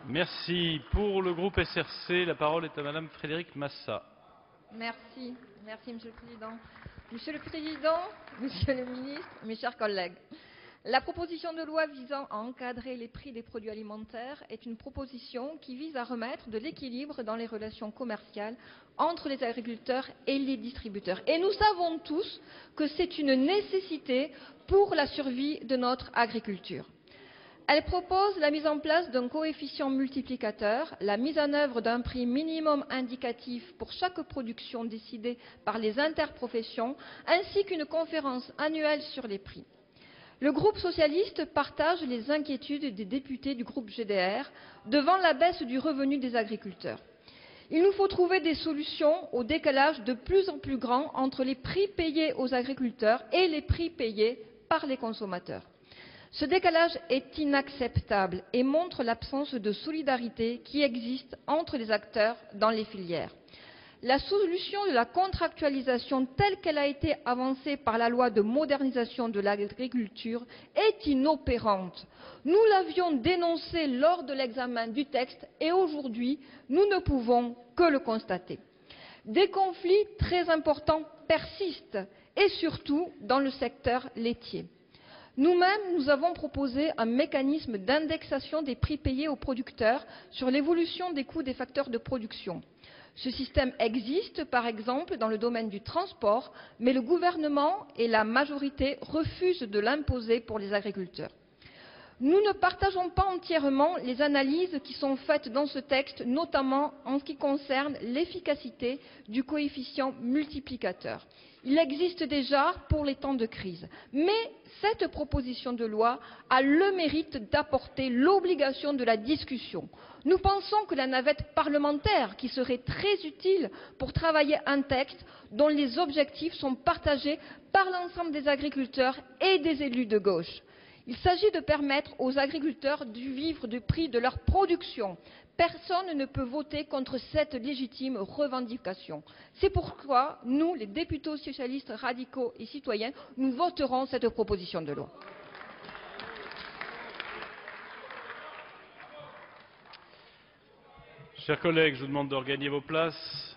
Merci. Pour le groupe SRC, la parole est à Madame Frédérique Massa. Merci. Merci, Monsieur le Président. Monsieur le Président, Monsieur le Ministre, mes chers collègues, la proposition de loi visant à encadrer les prix des produits alimentaires est une proposition qui vise à remettre de l'équilibre dans les relations commerciales entre les agriculteurs et les distributeurs. Et nous savons tous que c'est une nécessité pour la survie de notre agriculture. Elle propose la mise en place d'un coefficient multiplicateur, la mise en œuvre d'un prix minimum indicatif pour chaque production décidée par les interprofessions, ainsi qu'une conférence annuelle sur les prix. Le groupe socialiste partage les inquiétudes des députés du groupe GDR devant la baisse du revenu des agriculteurs. Il nous faut trouver des solutions au décalage de plus en plus grand entre les prix payés aux agriculteurs et les prix payés par les consommateurs. Ce décalage est inacceptable et montre l'absence de solidarité qui existe entre les acteurs dans les filières. La solution de la contractualisation telle qu'elle a été avancée par la loi de modernisation de l'agriculture est inopérante. Nous l'avions dénoncée lors de l'examen du texte et aujourd'hui, nous ne pouvons que le constater. Des conflits très importants persistent et surtout dans le secteur laitier. Nous-mêmes, nous avons proposé un mécanisme d'indexation des prix payés aux producteurs sur l'évolution des coûts des facteurs de production. Ce système existe, par exemple, dans le domaine du transport, mais le gouvernement et la majorité refusent de l'imposer pour les agriculteurs. Nous ne partageons pas entièrement les analyses qui sont faites dans ce texte, notamment en ce qui concerne l'efficacité du coefficient multiplicateur. Il existe déjà pour les temps de crise, mais cette proposition de loi a le mérite d'apporter l'obligation de la discussion. Nous pensons que la navette parlementaire, qui serait très utile pour travailler un texte dont les objectifs sont partagés par l'ensemble des agriculteurs et des élus de gauche. Il s'agit de permettre aux agriculteurs de vivre du prix de leur production. Personne ne peut voter contre cette légitime revendication. C'est pourquoi nous, les députés socialistes radicaux et citoyens, nous voterons cette proposition de loi. Chers collègues, je vous demande de regagner vos places.